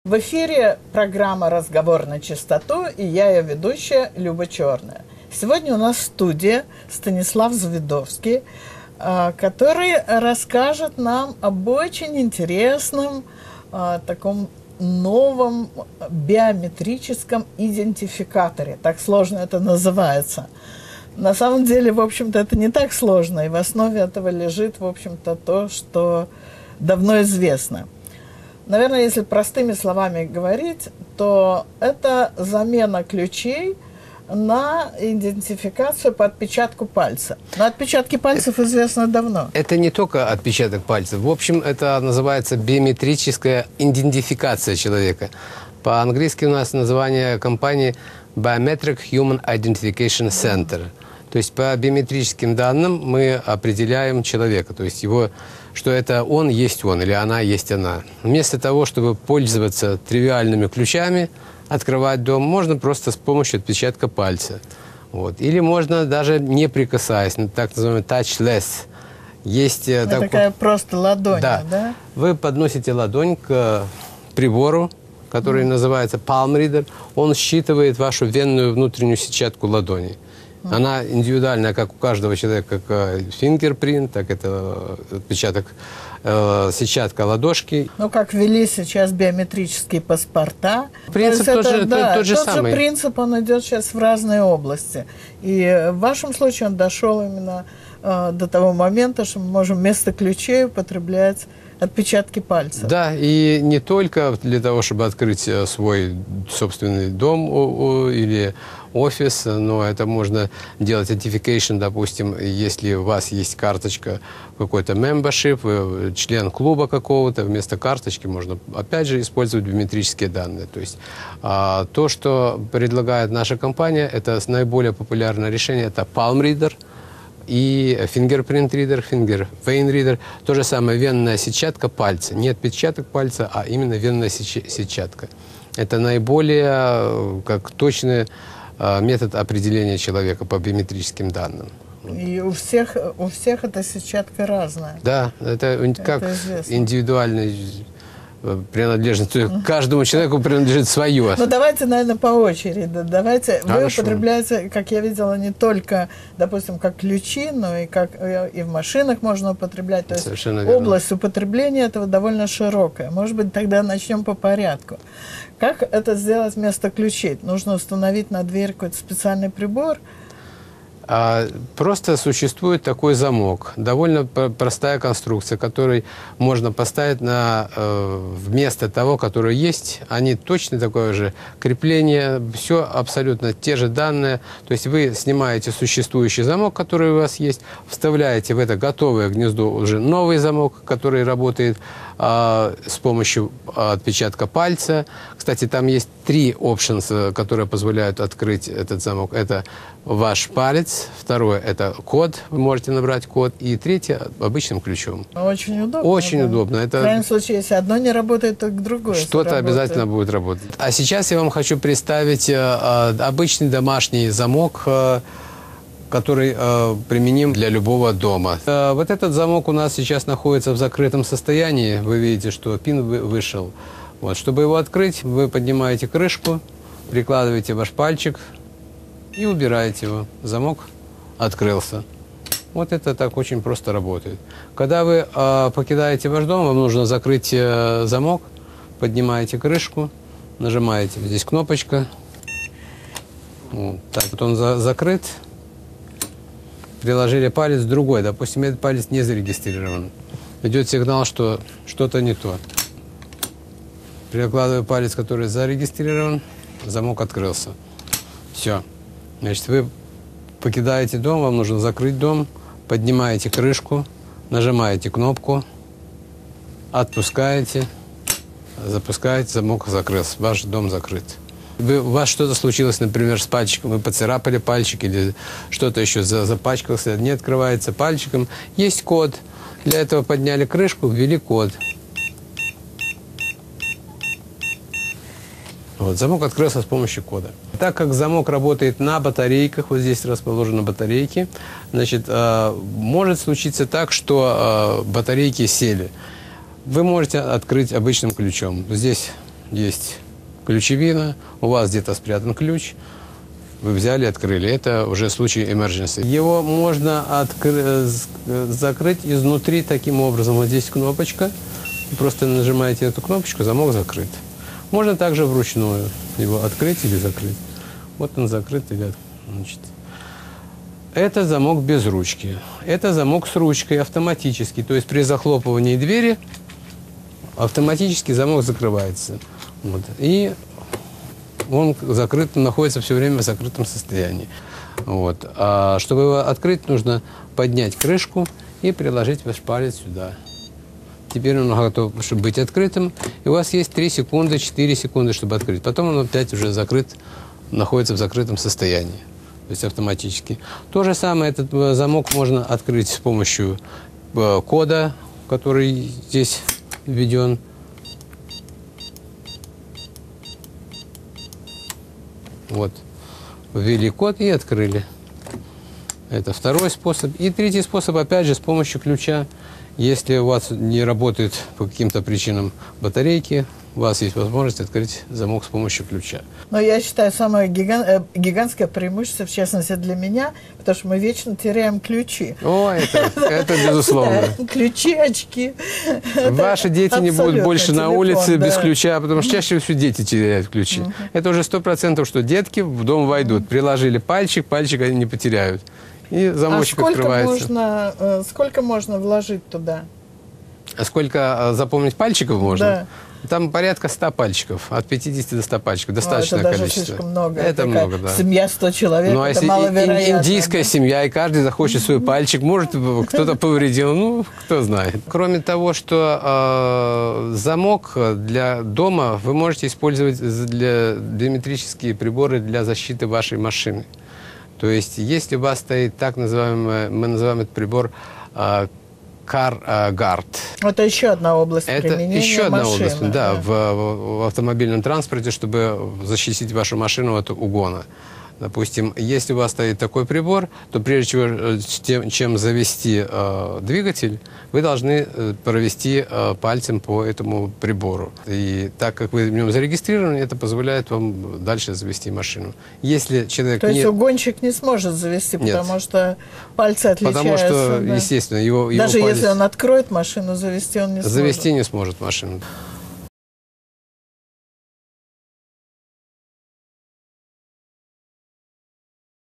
В эфире программа «Разговор на чистоту» и я, ее ведущая, Люба Черная. Сегодня у нас в студии Станислав Завидовский, который расскажет нам об очень интересном таком новом биометрическом идентификаторе. Так сложно это называется. На самом деле, в общем-то, это не так сложно, и в основе этого лежит, в общем-то, то, что давно известно. Наверное, если простыми словами говорить, то это замена ключей на идентификацию по отпечатку пальца. Но отпечатки пальцев известно давно. Это не только отпечаток пальцев. В общем, это называется биометрическая идентификация человека. По-английски у нас название компании Biometric Human Identification Center. То есть по биометрическим данным мы определяем человека, то есть его, что это он есть он или она есть она. Вместо того, чтобы пользоваться тривиальными ключами, открывать дом, можно просто с помощью отпечатка пальца. Вот. Или можно даже не прикасаясь, так называемый touchless. Есть такая просто ладонь, да? Вы подносите ладонь к прибору, который называется palm reader. Он считывает вашу венную внутреннюю сетчатку ладони. Она индивидуальная, как у каждого человека, как фингерпринт, так это отпечаток сетчатка ладошки. Ну, как ввели сейчас биометрические паспорта. Принцип тот же самый. Тот же принцип, он идет сейчас в разные области. И в вашем случае он дошел именно до того момента, что мы можем вместо ключей употреблять отпечатки пальцев. Да, и не только для того, чтобы открыть свой собственный дом или офис, но это можно делать identification, допустим, если у вас есть карточка, какой-то membership, вы член клуба какого-то, вместо карточки можно, опять же, использовать биометрические данные. То есть то, что предлагает наша компания, это наиболее популярное решение, это Palm Reader и Fingerprint Reader, Vein Reader, то же самое, венная сетчатка пальца. Не отпечаток пальца, а именно венная сетчатка. Это наиболее как точный метод определения человека по биометрическим данным. И у всех эта сетчатка разная. Да, это как индивидуальный принадлежность. Каждому человеку принадлежит свое. Ну, давайте, наверное, по очереди. Давайте. Вы употребляете, как я видела, не только, допустим, как ключи, но и как и в машинах можно употреблять. То есть область употребления этого довольно широкая. Может быть, тогда начнем по порядку. Как это сделать вместо ключей? Нужно установить на дверь какой-то специальный прибор? Просто существует такой замок. Довольно простая конструкция, который можно поставить вместо того, который есть. Они точно такое же крепление, все абсолютно те же данные. То есть вы снимаете существующий замок, который у вас есть, вставляете в это готовое гнездо уже новый замок, который работает с помощью отпечатка пальца. Кстати, там есть 3 options, которые позволяют открыть этот замок. Это ваш палец, второе – это код, вы можете набрать код, и третье – обычным ключом. Очень удобно. Очень удобно. Это в крайнем случае, если одно не работает, то другое. Что-то обязательно будет работать. А сейчас я вам хочу представить обычный домашний замок, который применим для любого дома. Вот этот замок у нас сейчас находится в закрытом состоянии. Вы видите, что пин вышел. Вот. Чтобы его открыть, вы поднимаете крышку, прикладываете ваш пальчик и убираете его. Замок открылся. Вот это так очень просто работает. Когда вы покидаете ваш дом, вам нужно закрыть замок, поднимаете крышку, нажимаете, здесь кнопочка. Вот. Так вот он закрыт. Приложили палец другой, допустим, этот палец не зарегистрирован. Идет сигнал, что что-то не то. Прикладываю палец, который зарегистрирован, замок открылся. Все. Значит, вы покидаете дом, вам нужно закрыть дом, поднимаете крышку, нажимаете кнопку, отпускаете, запускаете, замок закрылся, ваш дом закрыт. У вас что-то случилось, например, с пальчиком, вы поцарапали пальчик или что-то еще запачкался, не открывается пальчиком. Есть код. Для этого подняли крышку, ввели код. Вот, замок открылся с помощью кода. Так как замок работает на батарейках, вот здесь расположены батарейки, значит, может случиться так, что батарейки сели. Вы можете открыть обычным ключом. Здесь есть ключевина, у вас где-то спрятан ключ, вы взяли, открыли. Это уже случай emergency. Его можно закрыть изнутри таким образом. Вот здесь кнопочка. Просто нажимаете эту кнопочку, замок закрыт. Можно также вручную его открыть или закрыть. Вот он закрыт или значит. Это замок без ручки. Это замок с ручкой автоматический. То есть при захлопывании двери автоматически замок закрывается. Вот. И он закрыт, находится все время в закрытом состоянии. Вот. А чтобы его открыть, нужно поднять крышку и приложить ваш палец сюда. Теперь он готов, чтобы быть открытым. И у вас есть 3 секунды, 4 секунды, чтобы открыть. Потом он опять уже закрыт, находится в закрытом состоянии. То есть автоматически. То же самое, этот замок можно открыть с помощью кода, который здесь введен. Вот. Ввели код и открыли. Это второй способ. И третий способ, опять же, с помощью ключа. Если у вас не работает по каким-то причинам батарейки, у вас есть возможность открыть замок с помощью ключа. Но я считаю, самое гигантское преимущество, в частности для меня, потому что мы вечно теряем ключи. О, это безусловно. Ключи, очки. Ваши дети не будут больше на улице без ключа, потому что чаще всего дети теряют ключи. Это уже 100%, что детки в дом войдут. Приложили пальчик, пальчик они не потеряют. И замочек открывается. Сколько можно вложить туда? Сколько запомнить пальчиков можно? Да. Там порядка 100 пальчиков, от 50 до 100 пальчиков, достаточное это количество. Это слишком много. Это много, да. Семья 100 человек, ну, а это если маловероятно. Индийская семья, и каждый захочет свой пальчик, может, кто-то повредил, ну, кто знает. Кроме того, что замок для дома вы можете использовать для биометрические приборы для защиты вашей машины. То есть, если у вас стоит так называемый, мы называем этот прибор Car Guard. Это еще одна область применения Это еще одна машины, область, да, в автомобильном транспорте, чтобы защитить вашу машину от угона. Допустим, если у вас стоит такой прибор, то прежде чем завести двигатель, вы должны провести пальцем по этому прибору. И так как вы в нем зарегистрированы, это позволяет вам дальше завести машину. Если человек то есть угонщик не сможет завести, потому что пальцы отличаются. Потому что, да. естественно, его даже палец... если он откроет машину, завести он не сможет. Завести не сможет машину.